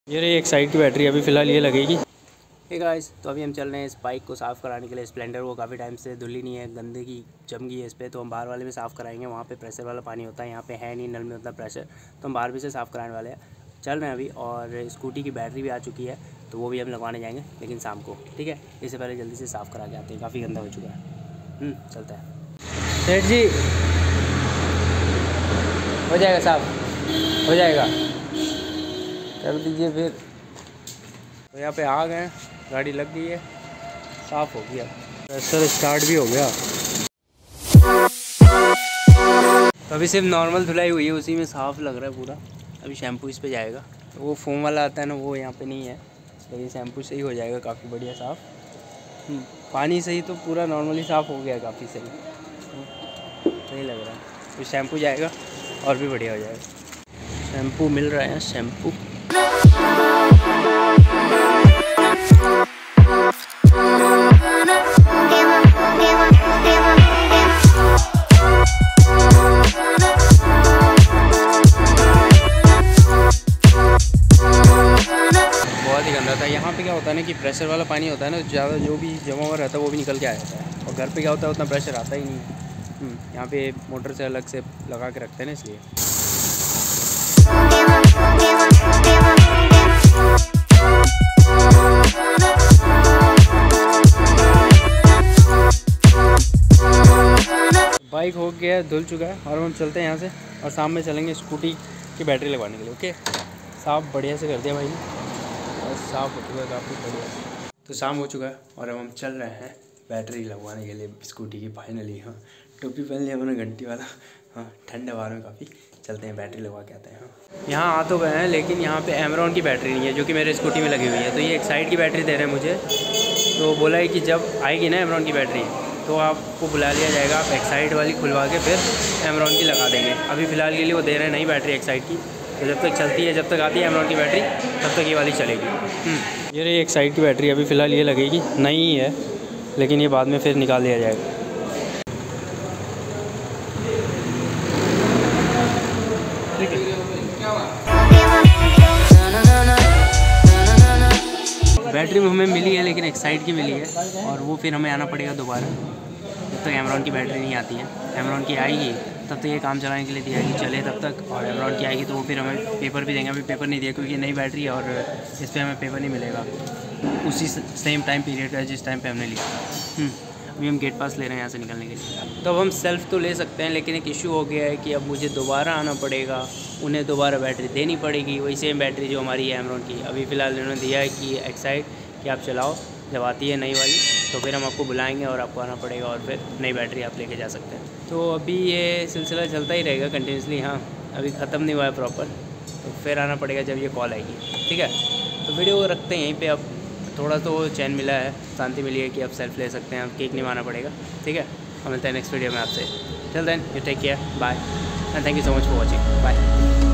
ये रही एक साइड की बैटरी, अभी फ़िलहाल ये लगेगी। हे गाइस, तो अभी हम चल रहे हैं इस बाइक को साफ़ कराने के लिए। स्प्लेंडर को काफ़ी टाइम से धुली नहीं है, गंदगी जम गई है इस पर, तो हम बाहर वाले में साफ़ कराएंगे। वहाँ पे प्रेशर वाला पानी होता है, यहाँ पे है नहीं नल में उतना प्रेशर, तो हम बाहर भी से साफ़ कराने वाले हैं। चल रहे हैं अभी। और स्कूटी की बैटरी भी आ चुकी है, तो वो भी हम लगवाने जाएंगे, लेकिन शाम को। ठीक है, इससे पहले जल्दी से साफ़ करा के आते हैं, काफ़ी गंदा हो चुका है। चलता है। सेठ जी, हो जाएगा साफ़, हो जाएगा, कर दीजिए फिर। तो यहाँ पे आ गए, गाड़ी लग गई है, साफ़ हो गया, प्रेशर स्टार्ट भी हो गया। तो अभी सिर्फ नॉर्मल धुलाई हुई है, उसी में साफ़ लग रहा है पूरा। अभी शैम्पू इस पे जाएगा, तो वो फोम वाला आता है ना, वो यहाँ पे नहीं है, तो ये शैम्पू से ही हो जाएगा काफ़ी बढ़िया साफ़। पानी से ही तो पूरा नॉर्मली साफ़ हो गया, काफ़ी सही लग रहा है। तो शैम्पू जाएगा और भी बढ़िया हो जाएगा। शैम्पू मिल रहा है, शैम्पू। बहुत ही गंदा था। यहाँ पे क्या होता है ना कि प्रेशर वाला पानी होता है ना, ज़्यादा जो भी जमा हुआ रहता है वो भी निकल के आ जाता है, और घर पे क्या होता है उतना प्रेशर आता ही नहीं। यहाँ पे मोटर से अलग से लगा के रखते हैं ना, इसलिए। बाइक हो गया, धुल चुका है, और हम चलते हैं यहाँ से, और शाम में चलेंगे स्कूटी की बैटरी लगवाने के लिए। ओके, साफ़ बढ़िया से कर दिया भाई ने, और साफ़ हो चुका है काफ़ी बढ़िया से। तो शाम हो चुका है और अब हम चल रहे हैं बैटरी लगवाने के लिए स्कूटी की। फाइनली हाँ, टोपी पहन लिया मैंने घंटी वाला। हाँ, ठंड है बाहर में काफ़ी। चलते हैं बैटरी लगवा के आते हैं। हाँ, यहाँ आ तो गए हैं, लेकिन यहाँ पे एमरॉन की बैटरी नहीं है, जो कि मेरे स्कूटी में लगी हुई है। तो ये एक साइड की बैटरी दे रहे हैं मुझे, तो बोला है कि जब आएगी ना एमरॉन की बैटरी, तो आपको बुला लिया जाएगा, आप एक साइड वाली खुलवा के फिर एमरॉन की लगा देंगे। अभी फ़िलहाल के लिए वो दे रहे हैं नई बैटरी एक साइड की, तो जब तक चलती है, जब तक आती है एमरॉन की बैटरी, तब तक ये वाली चलेगी। ये रही एक साइड की बैटरी, अभी फ़िलहाल ये लगेगी, नई ही है, लेकिन ये बाद में फिर निकाल लिया जाएगा। बैटरी हमें मिली है, लेकिन एक साइड की मिली है, और वो फिर हमें आना पड़ेगा दोबारा, जब तक एमरॉन की बैटरी नहीं आती है। एमरॉन की आएगी तब तक ये काम चलाने के लिए दिया कि चले तब तक, और एमरॉन की आएगी तो वो फिर हमें पेपर भी देंगे। अभी पेपर नहीं दिया क्योंकि नई बैटरी है, और इस पर हमें पेपर नहीं मिलेगा उसी सेम टाइम पीरियड का जिस टाइम पे हमने लिया। अभी हम गेट पास ले रहे हैं यहाँ से निकलने के लिए। तो अब हम सेल्फ़ तो ले सकते हैं, लेकिन एक इशू हो गया है कि अब मुझे दोबारा आना पड़ेगा, उन्हें दोबारा बैटरी देनी पड़ेगी, वही सेम बैटरी जो हमारी है एमरॉन की। अभी फ़िलहाल उन्होंने दिया है कि एक्साइड कि आप चलाओ, जब आती है नई वाली तो फिर हम आपको बुलाएंगे और आपको आना पड़ेगा, और फिर नई बैटरी आप लेके जा सकते हैं। तो अभी ये सिलसिला चलता ही रहेगा कंटिन्यूसली। हाँ, अभी ख़त्म नहीं हुआ है प्रॉपर, तो फिर आना पड़ेगा जब ये कॉल आएगी। ठीक है, तो वीडियो को रखते हैं यहीं पे। अब थोड़ा तो चैन मिला है, शांति मिली है कि अब सेल्फ ले सकते हैं, अब केक नहीं मारना पड़ेगा। ठीक है, हम मिलते हैं नेक्स्ट वीडियो में आपसे। Till then you take care, bye, and thank you so much for watching. Bye.